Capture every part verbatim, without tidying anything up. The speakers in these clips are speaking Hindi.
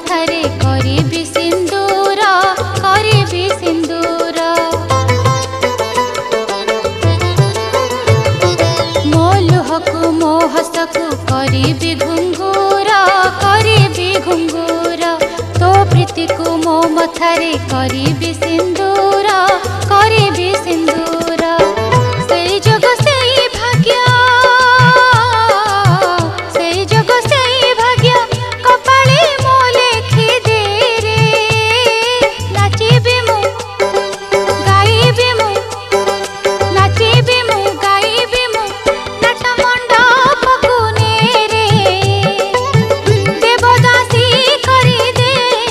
मथारे करिबि सिंदूर करिबि सिंदूर मो लुहकु मो हसकु करिबि घुंगूर करिबि घुंगूर तो प्रीति को मो मथारे करिबि सिंदूर करिबि सिंदूर से जग से भाग्य से जग से भाग्य कपाळे मो लेखि दे रे नाचिबि मु गाइबि मु नाचिबि मु गाइबि मु नाट मंडपकु ने रे देवदासी करि दे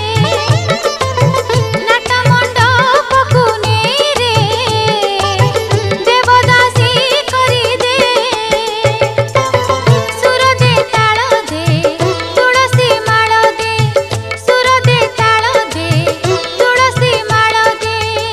नाट मंडपकु ने रे देवदासी करि दे सुर दे ताल दे तुलसी माळ दे सुर दे ताल दे तुलसी माळ दे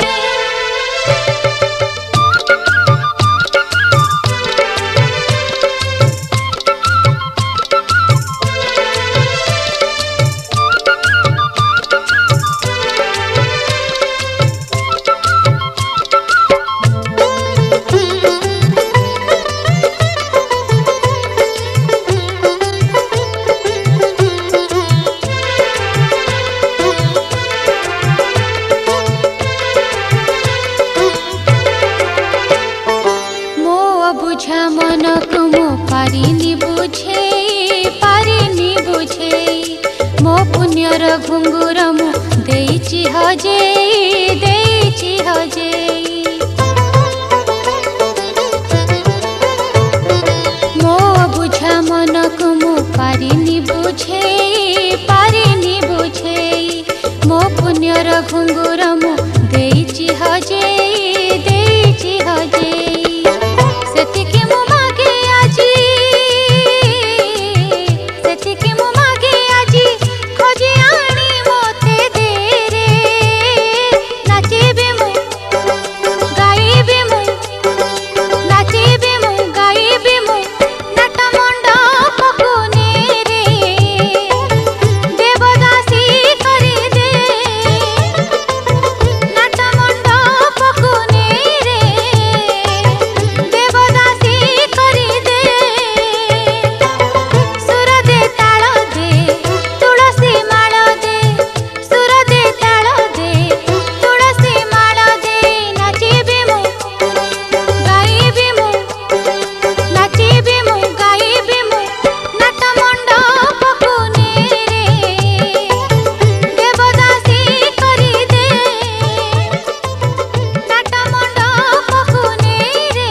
मो अबुझा मन को मो पारिनी बुझे पारिनी बुझे मो पुण्यर घुंगुर मु देइछि हजे देइछि हजे मो अबुझा मन को मो पारिनी बुझे पारिनी बुझे मो पुण्यर घुंगुर मु देइछि हजे देइछि हजे सेतिके मु मागे आजी सेतिके मु मागे आजी खोजे आनी मोते दे रे नाचिबि मु गाइबि मु नाचिबि मु गाइबि मु नाट मंडपकु ने रे देवदासी करि दे नाट मंडपकु ने रे देवदासी करि दे सुर दे ताल दे तुलसी माळ दे सुर दे ताल दे तुलसी माळ दे नाचिबि मु गाइबि मु नाचिबि मु गाइबि मु नाट मंडपकु ने रे देवदासी करि दे नाट मंडपकु ने रे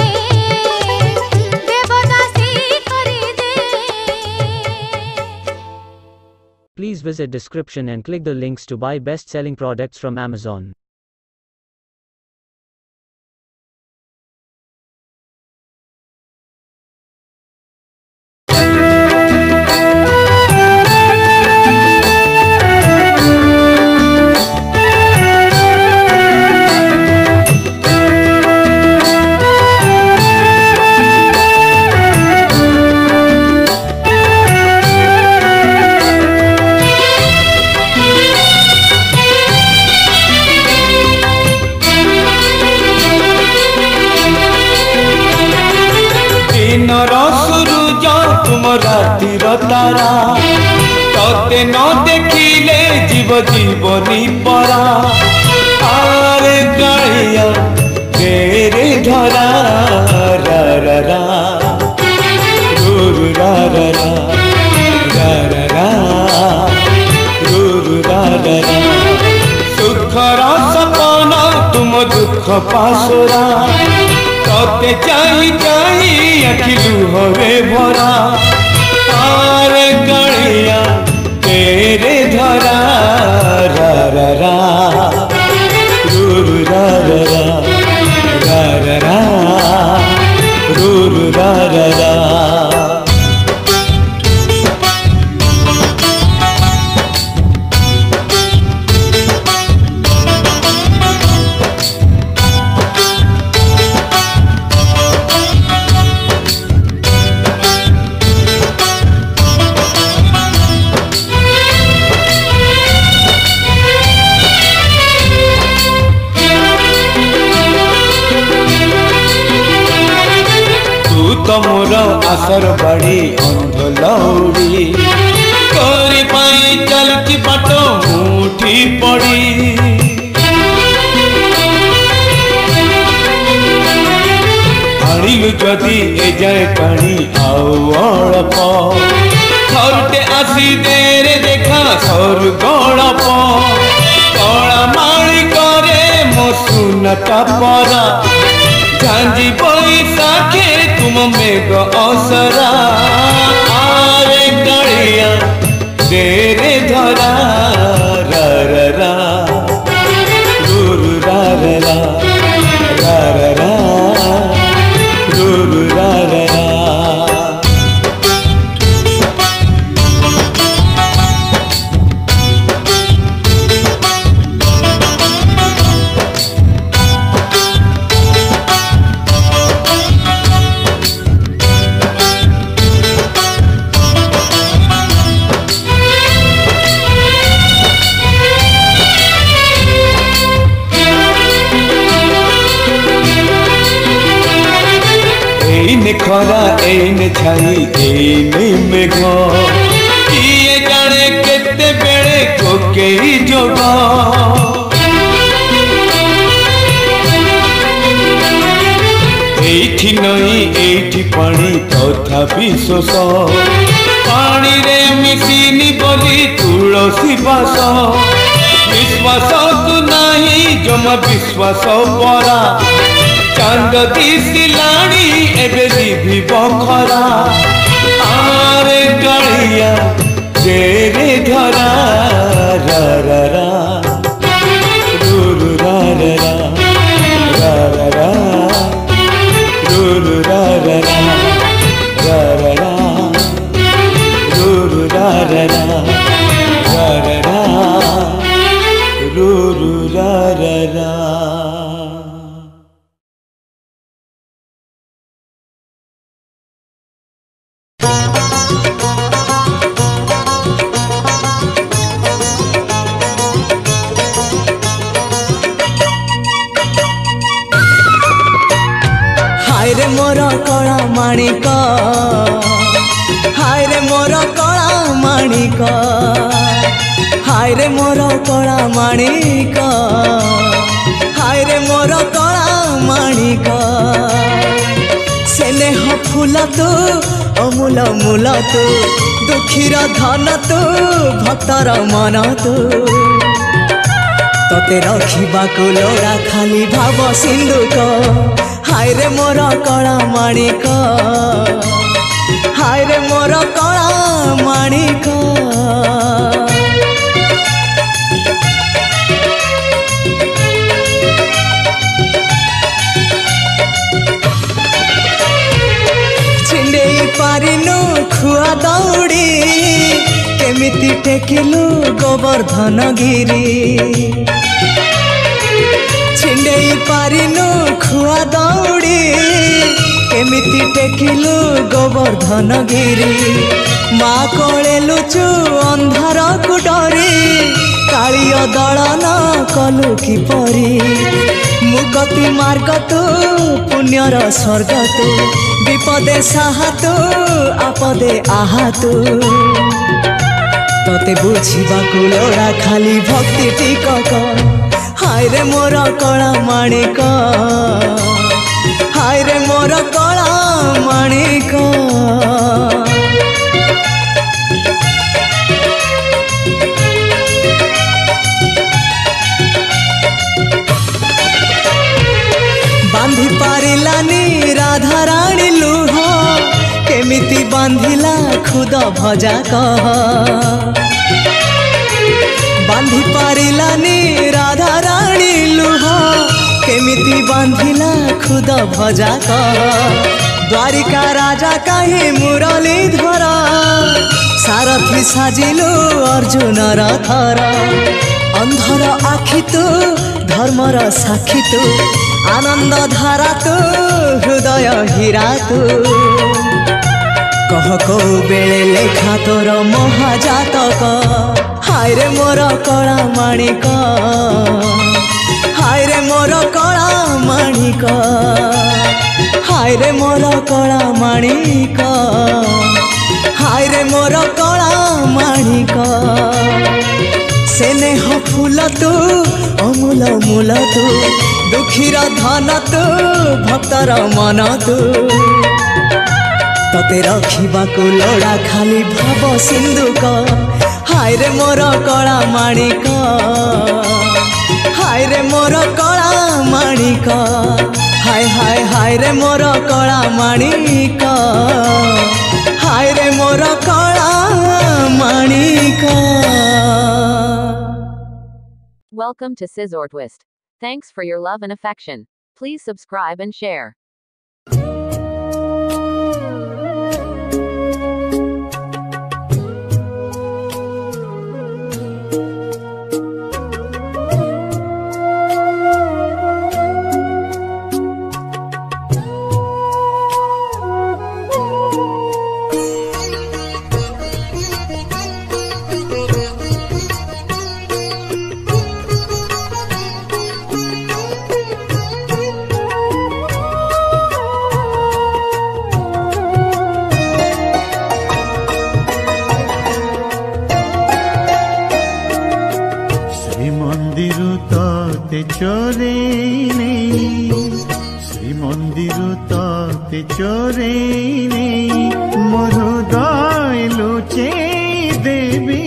देवदासी करि दे Please visit description and click the links to buy best-selling products from Amazon. दिनर सुरुज तुम रातिर तारा तते न देखिले जीव जीवनी परा आरे कालिया तेरे धरा रा रा रा रू रा रा रा रा रा रा रू रा रा रा सुखर सपना तुम दुख पासुरा तते चाही चाही अखि लुहरे भरा आरे कालिया तेरे धरा रा रा रा रू रा रा रा रा रा रा रू रा रा रा तो मोर आसर बाड़ी अंध लौड़ी तोरी पाई चलती बाट मुठी पड़ी आनिलु जदि ए जाए पानी आउ अल्प थरटे आसी देरे देखा सर गड़प कला माली करे मो सुनता परा झांझी बैसाखे तुम मेघ असरा आरे गड़िया तेरे धरा रा रा रा गुरु रा रा रा रा रा रा गुरु रा रा रा। एने खरा एने छाई एने मेघ किए जाने केते बेले कोकेई जोग एठी नई एठी पानी तथापि शोष पानी रे मिसिनी बोली तुलसी बास विश्वास तू नहीं जमा विश्वास परा चांद दिसिलाणी एबे जीवी बखरा आरे गड़िया तेरे धरा रा रा रा गुरु रा रा रा रा रा रा गुरु रा रा रा रा रा रा गुरु रा रा रा रा रा रा गुरु रा रा रा। हाय रे मोर कला माणिक हाय रे मोर कला माणिक हाय रे मोर कला माणिक हाय रे मोर कला माणिक स्नेह फूल तू अमूल मूल तू दुखीर धन तू भक्तर मन तू तते रखिबाकु लोड़ा खाली भाव सिंधुक हाय रे मोर कला माणिक हाय रे मोर कला माणिक छिंडेई पारिनु खुआ दौड़ी केमिति टेकिलु गोवर्धन गिरी छिंडेई पारिनु खुआ दौड़ी केमिति टेकिलु गोवर्धन गिरी माँ कोले लुचु अंधार को डरी कालिय दलन कलु किपरी मुगति मार्ग तू पुण्यर स्वर्ग तू विपदे साहा तू आपदे आहा तू तते बुझिबाकु लोड़ा खाली भक्ति टिकक हाय रे मोर कला माणिक हाय रे मोर कला माणिक बांधी पारिलानी राधा रानी लुह केमिति बांधिला खुद भजा कह बांधी पारिलानी राधा रानी लुह केमिति बांधिला खुद भजा कह द्वारिका राजा कहीं मुरली धरा सारथी साजिलु अर्जुन रथर अंधर आखि तू धर्मर साक्षी तू आनंद धारा तू हृदय हीरा तू कह को बेले लेखा तोर महाजातक हाय रे मोर कला माणिक हाय रे मोर कला माणिक। हाय रे मोर कला माणिक हाय रे मोर कला माणिक स्नेह फूल तू अमूल मूल तू दुखीर धन तू भक्तर मन तू तते रखिबाकू लोड़ा खाली भाव सिंधुक हाय रे मोर कला माणिक हाय रे मोर कला माणिक हाय हाय हाय रे मोर कला माणिक हाय रे मोर कला माणिक। Welcome to Scissor Twist. Thanks for your love and affection. Please subscribe and share. चोरे नहीं श्री मंदिर ते चोरे नहीं मोर हृदय लुचे देवी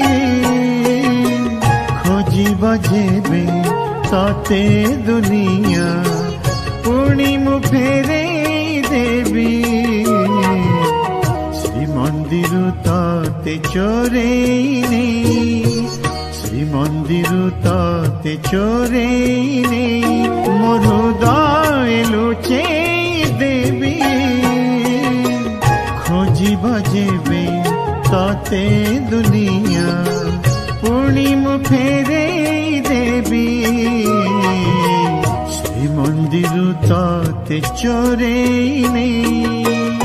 खोजी बजेबे ताते दुनिया पुणी मु फेरे देवी श्री मंदिर ते चोरे नहीं श्री मंदिर ते चोरे नहीं मोर हृदय लुचे देवी खोजी बजेबे ताते दुनिया पुणी मु फेरे देवी श्री मंदिर ते चोरे नहीं।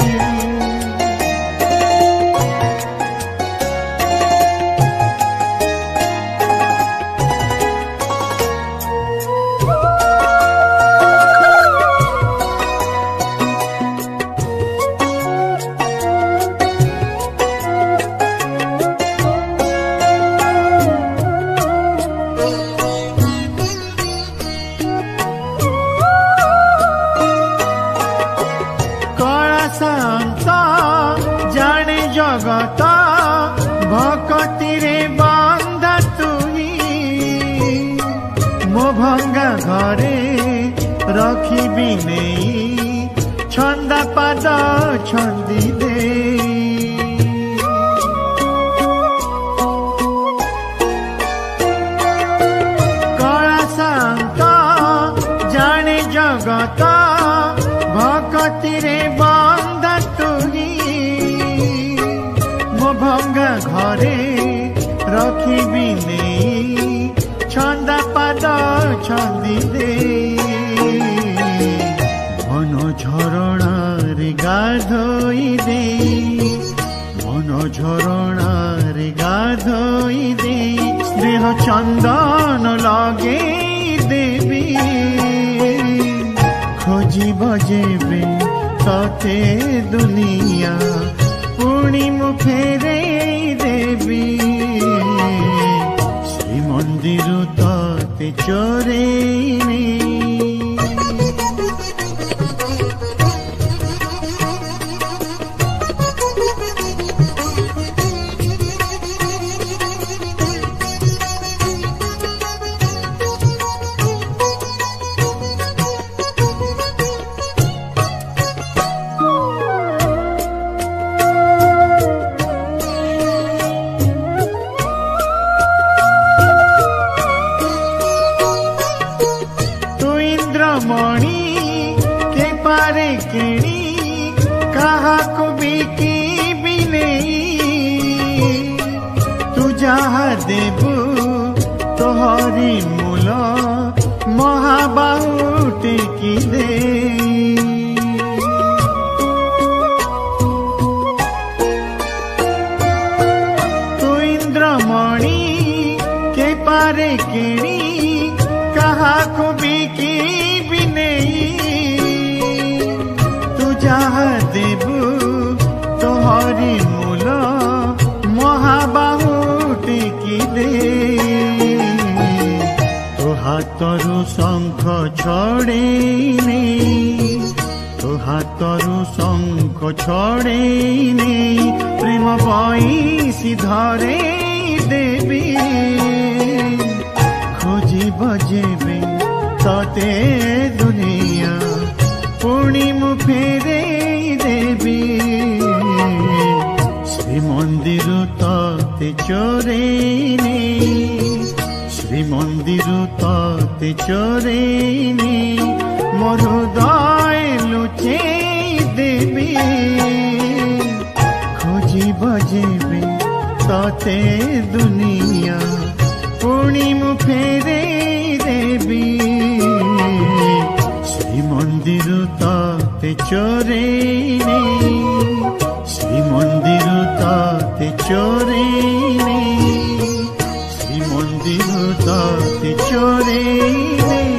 जगत भक्ति रे बंध तुही मो भंगा घरे रखिबी नहीं छंदा पाद छंदी दे कला शांत जाने जगत भक्ति रे बंध तुही भंगा घरे रखिबी नहीं छंदा पाद छंदी दे मन झरणा रे गाधोई दे मन झरणा रे गाधोई दे देह चंदन लगे देवी खोजी बजेबे ताते दुनिया पुणी मु फेरे देवी श्री मंदिर ते चोरे नहीं। मणि के पारे केणी कहा को बिकी भी नहीं तू जहाँ देबू तोहरी मूल महाबाहु टेकी दे तू इंद्रमणि के पारे केणी कहा को बिकी ହାତରୁ ଶଙ୍ଖ ଛଡ଼େଇ ନେଇ ତୋ ହାତରୁ ଶଙ୍ଖ ଛଡ଼େଇ ନେଇ ପ୍ରେମ ବଇସି ଧରେଇ ଦେବି ଖୋଜିବ ଯେବେ ତତେ ଦୁନିଆ ପୁଣି ମୁଁ ଫେରେଇ ଦେବି ଶ୍ରୀମନ୍ଦିର ତତେ ଚୋରେଇ ନେଇ ଶ୍ରୀମନ୍ଦିର ତତେ ଚୋରେଇ ନେଇ ମୋ ହୃଦୟ ଲୁଚେଇ ଦେବି ଖୋଜିବ ଯେବେ ତତେ ଦୁନିଆ ପୁଣି ମୁଁ ଫେରେଇ ଦେବି ଶ୍ରୀମନ୍ଦିର ତତେ ଚୋରେଇ ନେଇ ଶ୍ରୀମନ୍ଦିର ତତେ ଚୋରେଇ ନେଇ ଶ୍ରୀମନ୍ଦିର ତତେ ଚୋରେଇ ନେଇ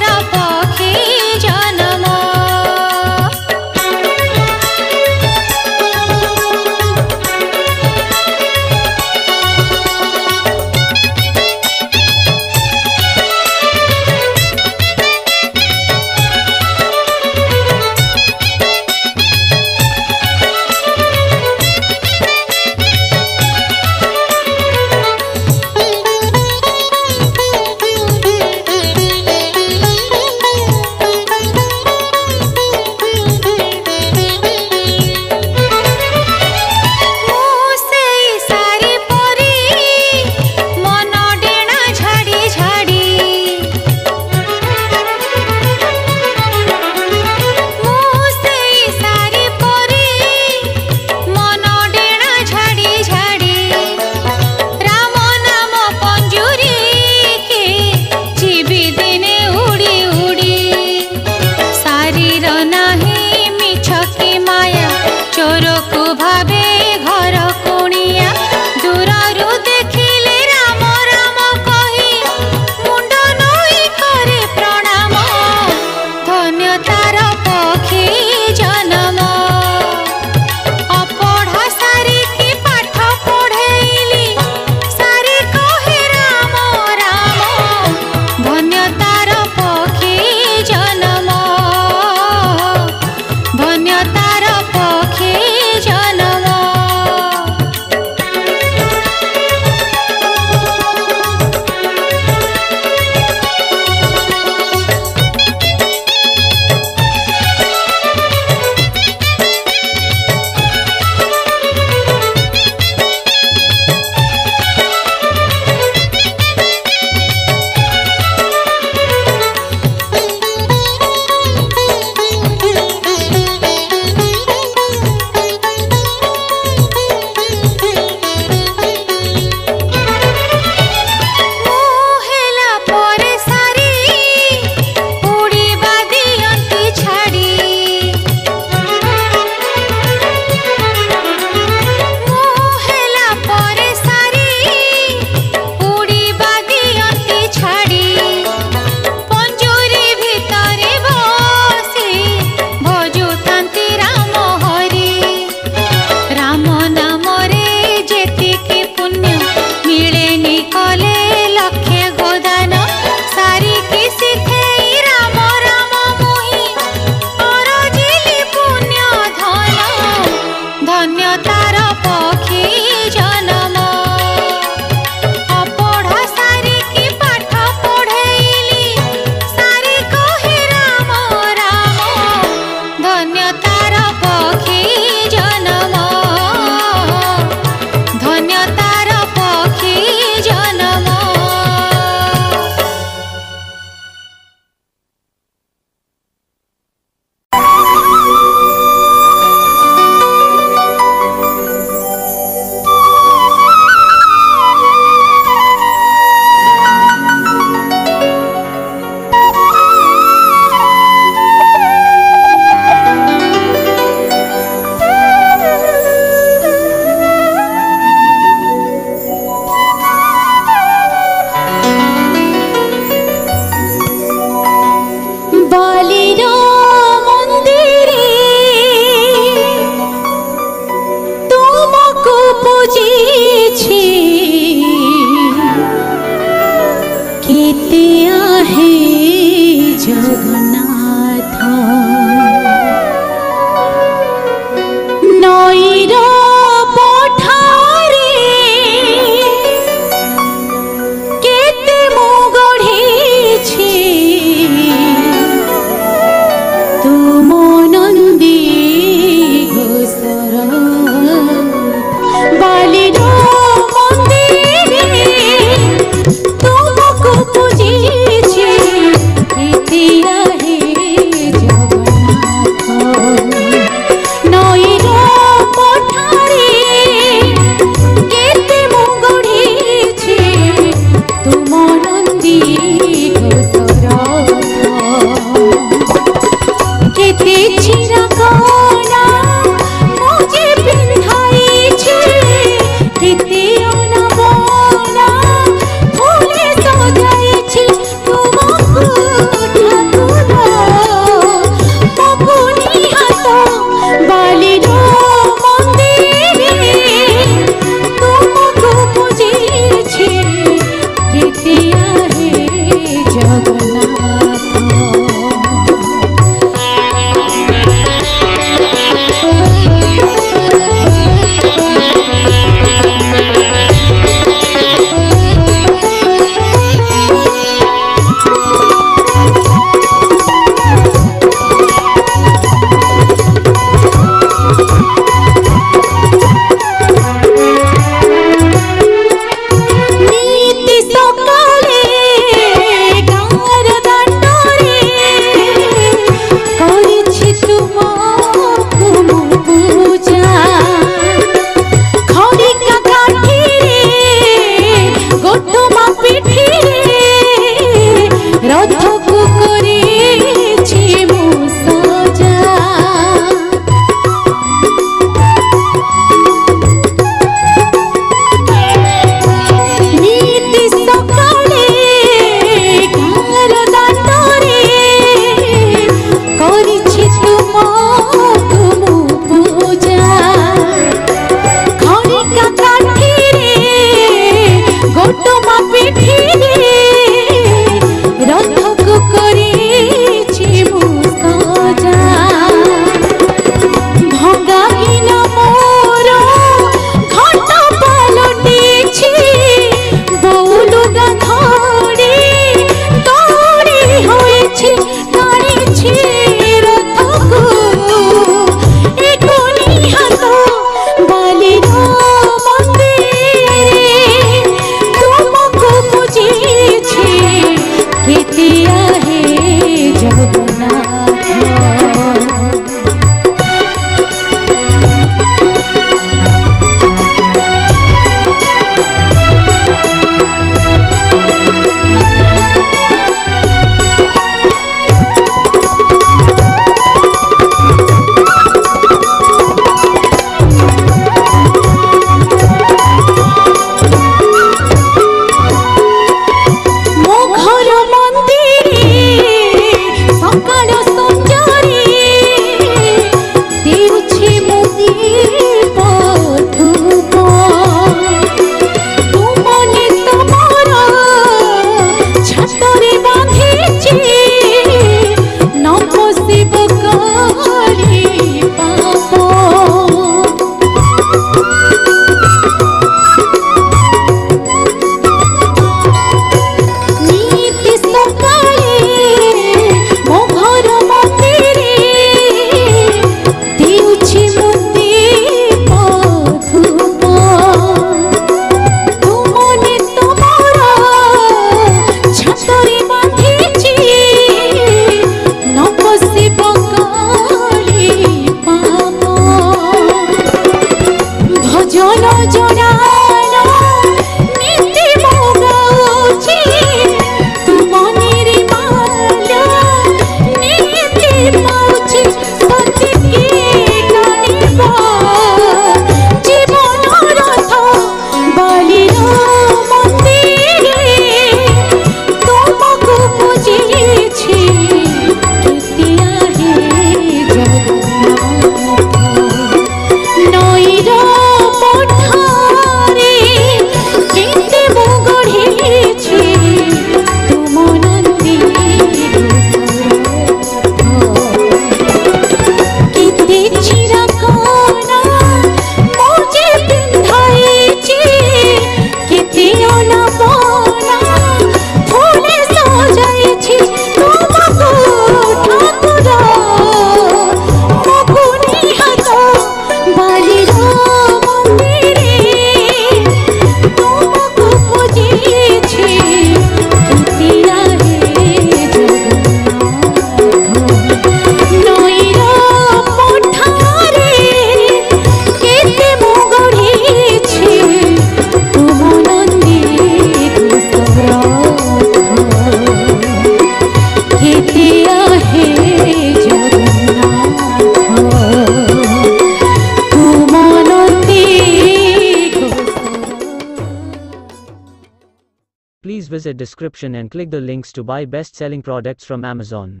visit description and click the links to buy best-selling products from Amazon.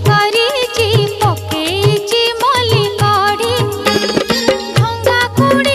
कुड़ी